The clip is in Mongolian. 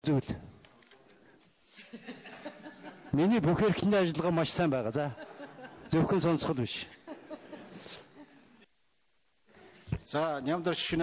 зүйл. Миний бүх эрхтний ажиллагаа маш сайн байгаа. За. Зөвхөн сонсоход биш. За, нямдар